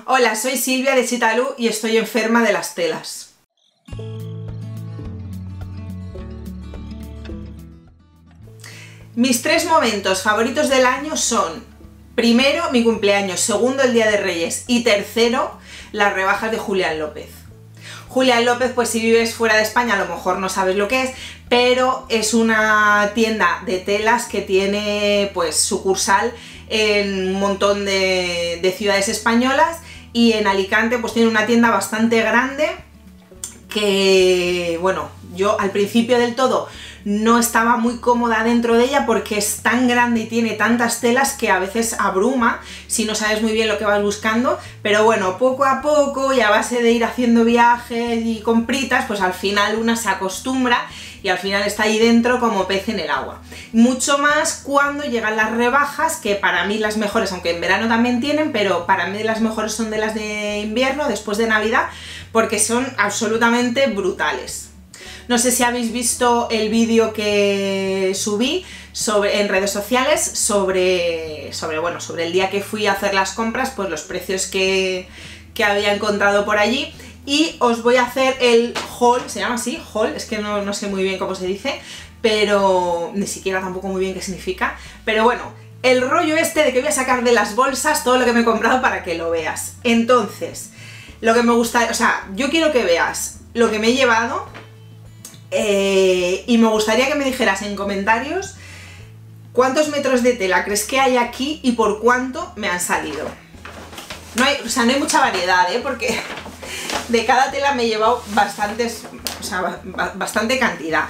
Hola, soy Silvia de Chitalú y estoy enferma de las telas. Mis 3 momentos favoritos del año son: primero, mi cumpleaños; segundo, el Día de Reyes; y tercero, las rebajas de Julián López. Julián López, pues si vives fuera de España a lo mejor no sabes lo que es, pero es una tienda de telas que tiene pues sucursal en un montón de ciudades españolas, y en Alicante pues tiene una tienda bastante grande que, bueno, yo al principio del todo no estaba muy cómoda dentro de ella porque es tan grande y tiene tantas telas que a veces abruma si no sabes muy bien lo que vas buscando, pero bueno, poco a poco y a base de ir haciendo viajes y compritas, pues al final una se acostumbra y al final está ahí dentro como pez en el agua. Mucho más cuando llegan las rebajas, que para mí las mejores, aunque en verano también tienen, pero para mí las mejores son de las de invierno, después de Navidad, porque son absolutamente brutales. No sé si habéis visto el vídeo que subí en redes sociales sobre el día que fui a hacer las compras, pues los precios que había encontrado por allí, y os voy a hacer el haul, se llama así, haul, es que no sé muy bien cómo se dice, pero ni siquiera tampoco muy bien qué significa, pero bueno, el rollo este de que voy a sacar de las bolsas todo lo que me he comprado para que lo veas. Entonces, lo que me gusta, o sea, yo quiero que veas lo que me he llevado. Y me gustaría que me dijeras en comentarios cuántos metros de tela crees que hay aquí y por cuánto me han salido. No hay mucha variedad, porque de cada tela me he llevado bastante cantidad.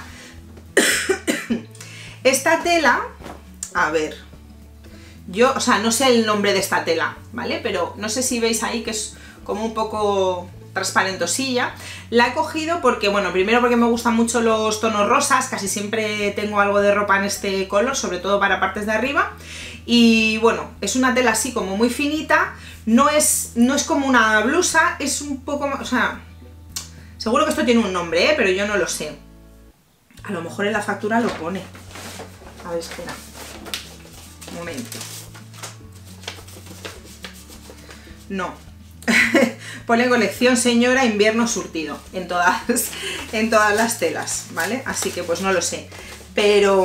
Esta tela, a ver, yo, no sé el nombre de esta tela, ¿vale? Pero no sé si veis ahí que es como un poco transparentosilla. La he cogido porque, bueno, primero porque me gustan mucho los tonos rosas, casi siempre tengo algo de ropa en este color, sobre todo para partes de arriba, y bueno, es una tela así como muy finita, no es como una blusa, es un poco más, seguro que esto tiene un nombre, pero yo no lo sé, a lo mejor en la factura lo pone, a ver, espera, un momento, no. Pone colección señora invierno surtido en todas las telas, ¿vale? Así que pues no lo sé, pero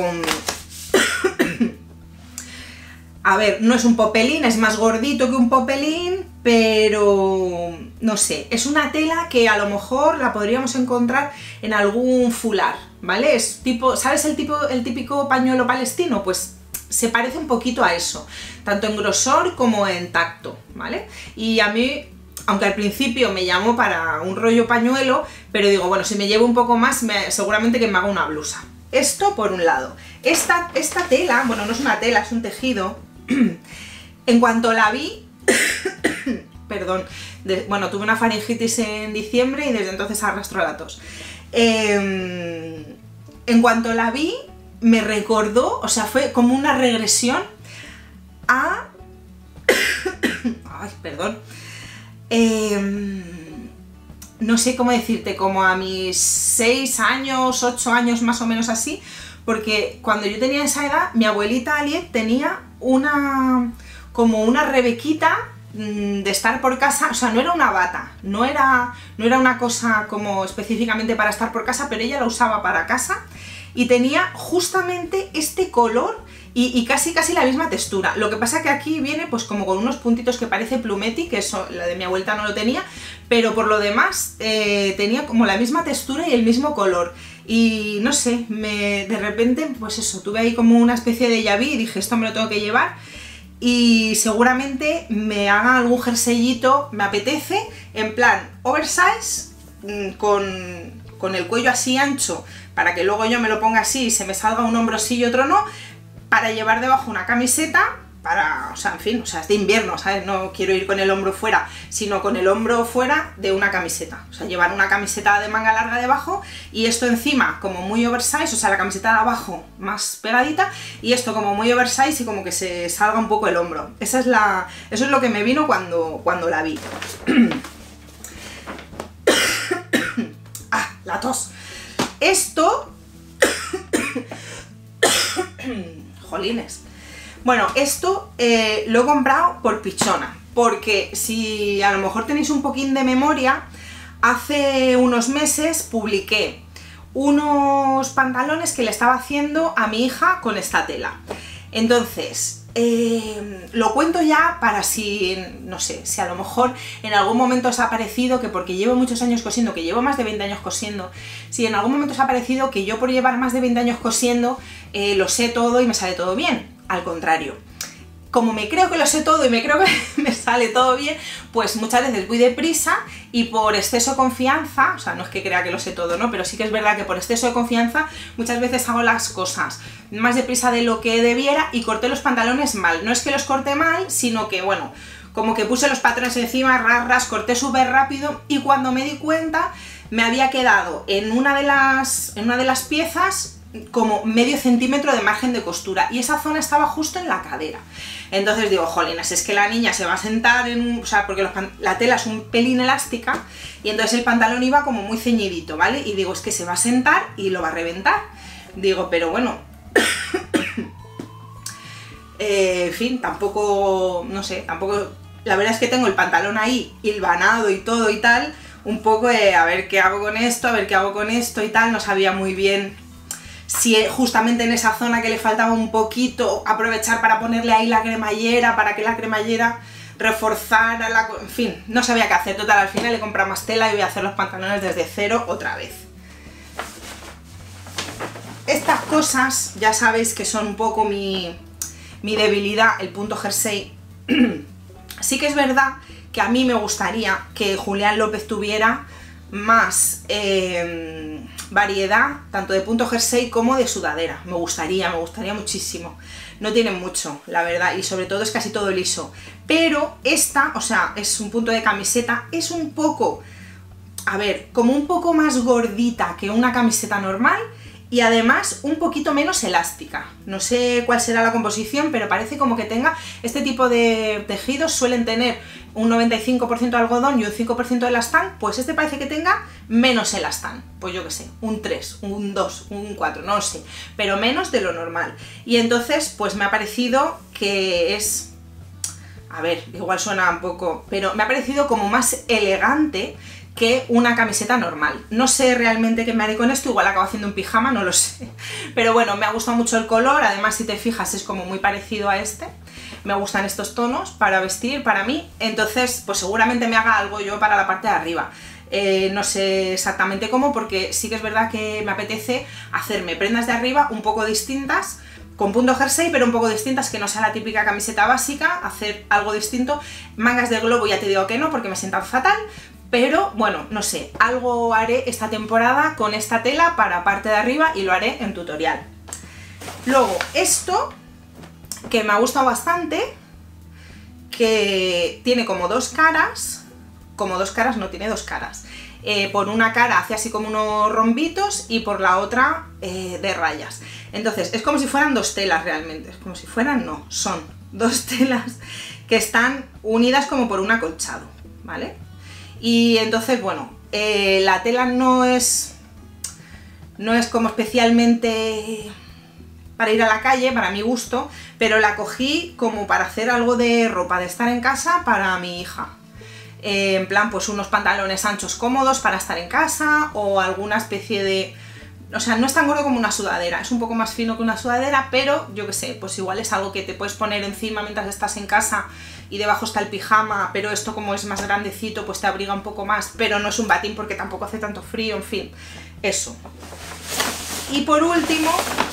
a ver, no es un popelín, es más gordito que un popelín, pero no sé, es una tela que a lo mejor la podríamos encontrar en algún fular, ¿vale? Es tipo, ¿sabes el típico pañuelo palestino? Pues se parece un poquito a eso, tanto en grosor como en tacto, ¿vale? Y a mí, aunque al principio me llamó para un rollo pañuelo, pero digo, bueno, si me llevo un poco más, seguramente que me haga una blusa. Esto por un lado. Esta tela, bueno, no es una tela, es un tejido. En cuanto la vi, perdón, bueno, tuve una faringitis en diciembre y desde entonces arrastro la tos. En cuanto la vi, me recordó, o sea, fue como una regresión a... Ay, perdón. No sé cómo decirte, como a mis 6 años, 8 años más o menos así, porque cuando yo tenía esa edad, mi abuelita Aliet tenía como una rebequita de estar por casa, o sea, no era una bata, no era una cosa como específicamente para estar por casa, pero ella la usaba para casa y tenía justamente este color y casi la misma textura. Lo que pasa que aquí viene pues como con unos puntitos que parece plumeti, que eso la de mi abuelita no lo tenía, pero por lo demás tenía como la misma textura y el mismo color. Y no sé, de repente pues eso, tuve ahí como una especie de déjà vu y dije, esto me lo tengo que llevar. Y seguramente me haga algún jerseyito, me apetece, en plan oversize, con el cuello así ancho, para que luego yo me lo ponga así y se me salga un hombro sí y otro no, para llevar debajo una camiseta, en fin, es de invierno, ¿sabes? No quiero ir con el hombro fuera, sino con el hombro fuera de una camiseta, o sea, llevar una camiseta de manga larga debajo y esto encima como muy oversize, o sea, la camiseta de abajo más pegadita y esto como muy oversize y como que se salga un poco el hombro. Eso es lo que me vino cuando la vi. Ah, la tos. Esto... Jolines. Bueno, esto lo he comprado por pichona. porque si a lo mejor tenéis un poquín de memoria, hace unos meses publiqué unos pantalones que le estaba haciendo a mi hija con esta tela. Entonces, lo cuento ya para si, no sé, si a lo mejor en algún momento os ha parecido que porque llevo muchos años cosiendo, que llevo más de 20 años cosiendo, si en algún momento os ha parecido que yo por llevar más de 20 años cosiendo lo sé todo y me sale todo bien. Al contrario. Como me creo que lo sé todo y me creo que me sale todo bien, pues muchas veces voy deprisa y por exceso de confianza, o sea, no es que crea que lo sé todo, ¿no? Pero sí que es verdad que por exceso de confianza muchas veces hago las cosas más deprisa de lo que debiera y corté los pantalones mal. No es que los corté mal, sino que, bueno, como que puse los patrones encima, ras, corté súper rápido y cuando me di cuenta me había quedado en una de las piezas como medio centímetro de margen de costura y esa zona estaba justo en la cadera. Entonces digo, jolines, es que la niña se va a sentar en o sea, porque la tela es un pelín elástica y entonces el pantalón iba como muy ceñidito, ¿vale? Y digo, es que se va a sentar y lo va a reventar. Digo, pero bueno, en fin, tampoco, no sé, tampoco, la verdad es que tengo el pantalón ahí hilvanado y todo y tal, un poco de a ver qué hago con esto, a ver qué hago con esto y tal, no sabía muy bien si justamente en esa zona que le faltaba un poquito, aprovechar para ponerle ahí la cremallera, para que la cremallera reforzara la... En fin, no sabía qué hacer. Total, al final le compré más tela y voy a hacer los pantalones desde cero otra vez. Estas cosas ya sabéis que son un poco mi debilidad, el punto jersey. Sí que es verdad que a mí me gustaría que Julián López tuviera más variedad, tanto de punto jersey como de sudadera. Me gustaría muchísimo. No tienen mucho, la verdad, y sobre todo es casi todo liso. Pero esta, o sea, es un punto de camiseta, es un poco, a ver, como un poco más gordita que una camiseta normal y además un poquito menos elástica. No sé cuál será la composición, pero parece como que tenga, este tipo de tejidos suelen tener un 95% de algodón y un 5% de elastán, pues este parece que tenga menos elastán, pues yo qué sé, un 3, un 2, un 4, no lo sé, pero menos de lo normal. Y entonces pues me ha parecido que es, a ver, igual suena un poco, pero me ha parecido como más elegante que una camiseta normal. No sé realmente qué me haré con esto, igual acabo haciendo un pijama, no lo sé. Pero bueno, me ha gustado mucho el color, además si te fijas es como muy parecido a este. Me gustan estos tonos para vestir, para mí, entonces pues seguramente me haga algo yo para la parte de arriba. No sé exactamente cómo, porque sí que es verdad que me apetece hacerme prendas de arriba un poco distintas, con punto jersey, pero un poco distintas, que no sea la típica camiseta básica, hacer algo distinto. Mangas de globo ya te digo que no, porque me sientan fatal. Pero bueno, no sé, algo haré esta temporada con esta tela para parte de arriba y lo haré en tutorial. Luego, esto, que me ha gustado bastante, que tiene como dos caras, no tiene dos caras. Por una cara hace así como unos rombitos y por la otra de rayas. Entonces, es como si fueran dos telas realmente, es como si fueran, no, son dos telas que están unidas como por un acolchado, ¿vale? Y entonces, bueno, la tela no es como especialmente para ir a la calle, para mi gusto, pero la cogí como para hacer algo de ropa de estar en casa para mi hija. En plan, pues unos pantalones anchos cómodos para estar en casa o alguna especie de... O sea, no es tan gordo como una sudadera, es un poco más fino que una sudadera, pero yo qué sé, pues igual es algo que te puedes poner encima mientras estás en casa y debajo está el pijama, pero esto como es más grandecito pues te abriga un poco más, pero no es un batín porque tampoco hace tanto frío, en fin, eso. Y por último,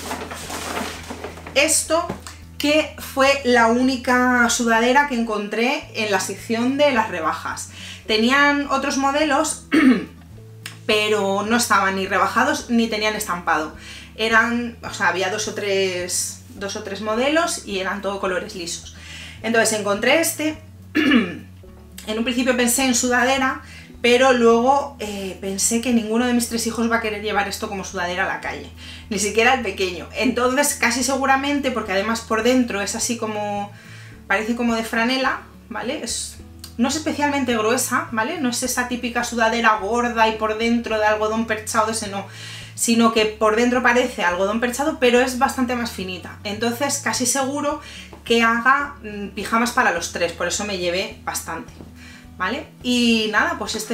esto, que fue la única sudadera que encontré en la sección de las rebajas. Tenían otros modelos pero no estaban ni rebajados ni tenían estampado. Eran, o sea, había dos o tres modelos y eran todo colores lisos. Entonces encontré este, en un principio pensé en sudadera, pero luego pensé que ninguno de mis tres hijos va a querer llevar esto como sudadera a la calle, ni siquiera el pequeño. Entonces casi seguramente, porque además por dentro es así como, parece como de franela, ¿vale? no es especialmente gruesa, ¿vale? No es esa típica sudadera gorda y por dentro de algodón perchado, ese no, sino que por dentro parece algodón perchado, pero es bastante más finita. Entonces casi seguro que haga pijamas para los tres, por eso me llevé bastante, ¿vale? Y nada, pues este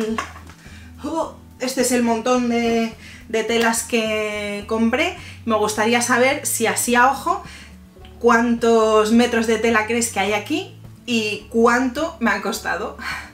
es el montón de telas que compré. Me gustaría saber, si así a ojo, cuántos metros de tela crees que hay aquí y cuánto me han costado.